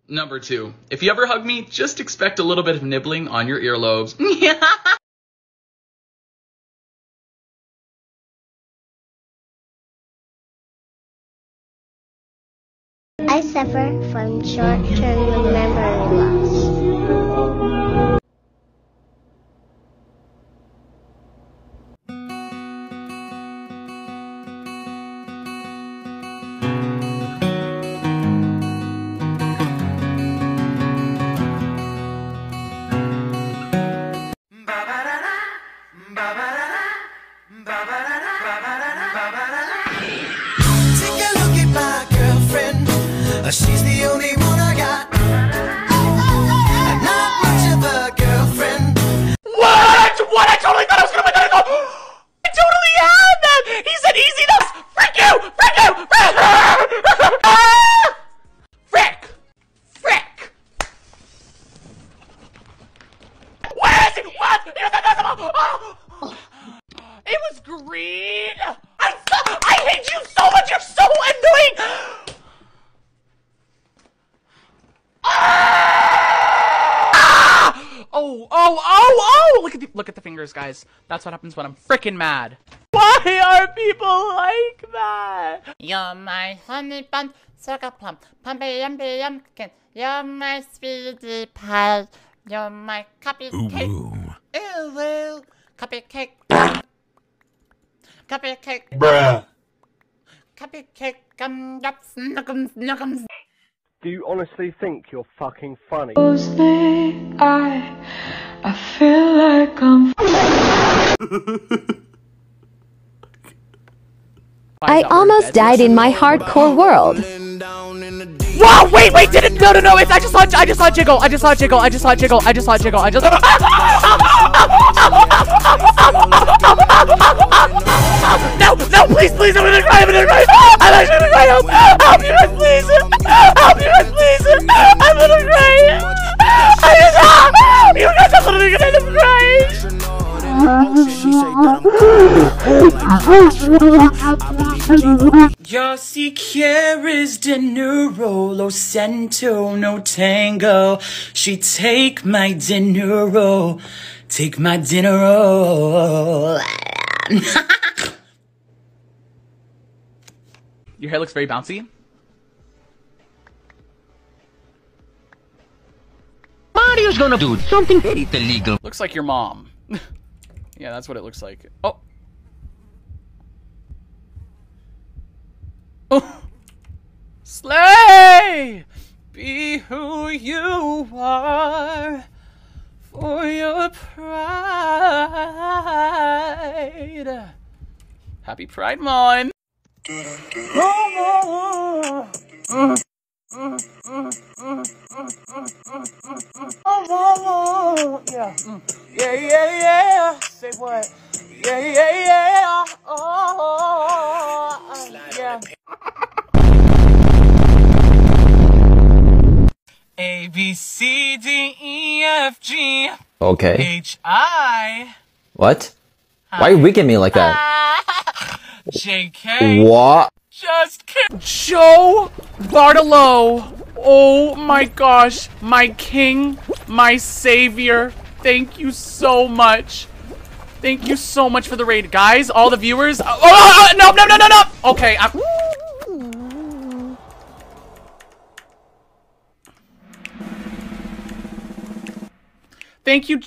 Number 2, if you ever hug me, just expect a little bit of nibbling on your earlobes. I suffer from short-term memory loss. She's the only one I got. Not much of a girlfriend. What? I totally thought I was gonna win that. I totally had that. He said easy enough. Frick you! Frick you! Frick! Frick! Where is it? What? It was green. I hate you so much. You're so annoying. Oh! Look at the fingers, guys. That's what happens when I'm freaking mad. Why are people like that? You're my honey bun, sugar plum, pumpy yumpy yumpkin. You're my sweetie pie. You're my cupcake. Ooh, cupcake. Cupcake. Bruh. Cupcake. Nuggums. Do you honestly think you're fucking funny? I feel like I'm I almost died in my hardcore world. Wow, wait, didn't, no, I just saw Jiggle. No, please, I'm gonna cry, I'm actually gonna cry, help you guys, please, I'm gonna cry, you guys are literally gonna end up crying. Yo si quieres dinero, lo siento, no tengo. She take my dinero. Your hair looks very bouncy. Mario's gonna do something very illegal. Looks like your mom. Yeah, that's what it looks like. Oh. Slay! Be who you are for your pride. Happy Pride Month! Yeah. Say what? Yeah. Yeah. A B C D E F G. Okay. H I. What? Why are you winking at me like that? J K. What? Just kidding. Joe Bartolo. Oh my gosh. My king. My savior. Thank you so much. Thank you so much for the raid. Guys, all the viewers. No. Okay. Thank you.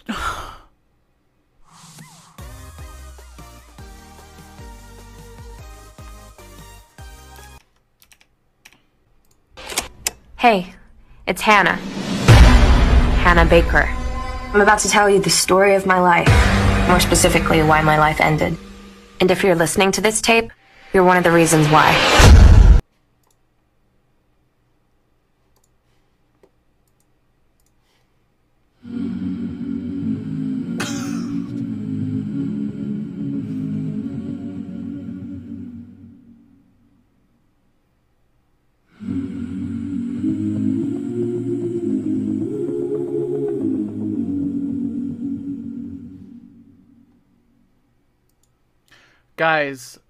Hey, it's Hannah. Hannah Baker. I'm about to tell you the story of my life. More specifically, why my life ended. And if you're listening to this tape, you're one of the reasons why. Guys,